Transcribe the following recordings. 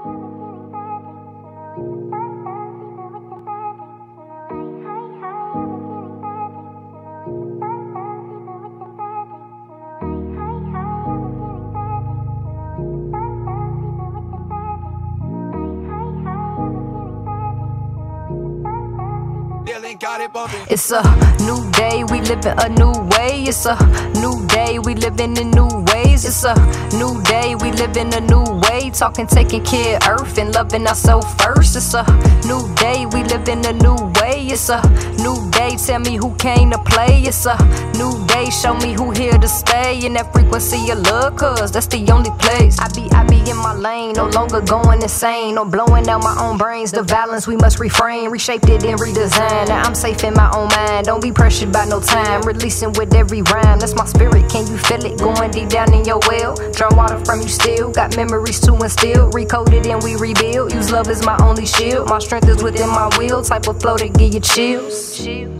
It's a new day, we living a new way. It's a new day, we living in new ways. It's a new day, we living a new way. Talking, taking care of earth and loving ourselves first. It's a new day, we living a new way. It's a new day, tell me who came to play. It's a new day, show me who here to stay. In that frequency of love, cause that's the only place. I be in my lane, no longer going insane or blowing out my own brains. The violence we must refrain, reshaped it and redesigned. Now I'm safe in my own mind, don't be pressured by no time. Releasing with every rhyme, that's my spirit, can you feel it? Going deep down in your well, draw water from you still. Got memories to instill, recoded and we rebuild. Use love as my only shield, my strength is within my will. Type of flow to give you chills.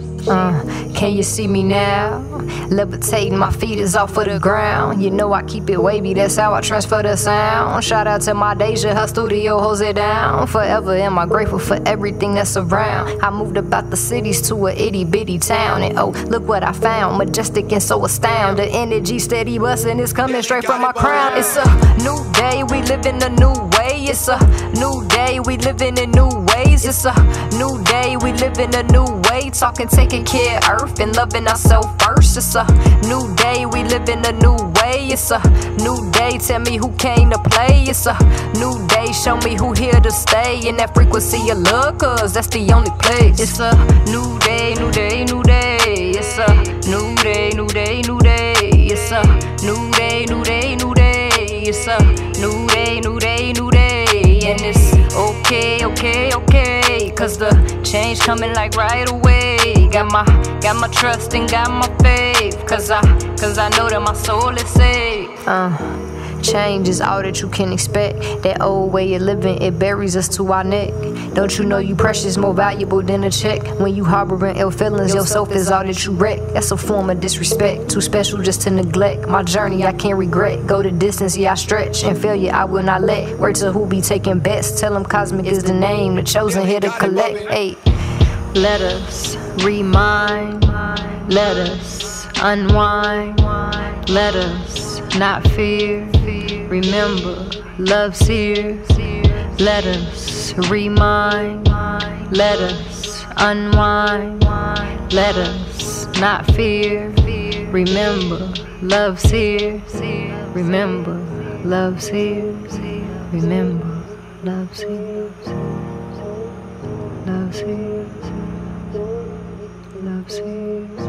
Can you see me now? Levitating, my feet is off of the ground. You know I keep it wavy, that's how I transfer the sound. Shout out to my Deja, her studio holds it down. Forever am I grateful for everything that's around. I moved about the cities to a itty bitty town, and oh, look what I found, majestic and so astounding. The energy steady bustin', it's coming straight from my crown. It's a new day, we living a new way. It's a new day, we living in new ways. It's a new day, we living a new way. Talking, taking care of earth and loving ourselves first. It's a new day, we living a new way. It's a new day, tell me who came to play. It's a new day, show me who here to stay. In that frequency of love, cause that's the only place. It's a new day, new day, new day. It's a new day, new day, new day. It's a new day, new day, new day. It's a new day, new day, new day. And it's okay, okay, okay, cause the change coming like right away. Got my trust and got my faith, cause I know that my soul is safe. Change is all that you can expect. That old way of living, it buries us to our neck. Don't you know you precious, more valuable than a check? When you harboring ill feelings, yourself is all that you wreck. That's a form of disrespect, too special just to neglect. My journey I can't regret, go the distance, yeah I stretch. And failure I will not let. Word to who be taking bets, tell them Cosmic is the name. The chosen here to collect. Hey, let us remind, let us unwind, let us not fear. Remember, love's here. Let us remind, let us unwind, let us not fear. Remember, love's here. Remember, love's here. Remember, love's here. Love's here. Love's here.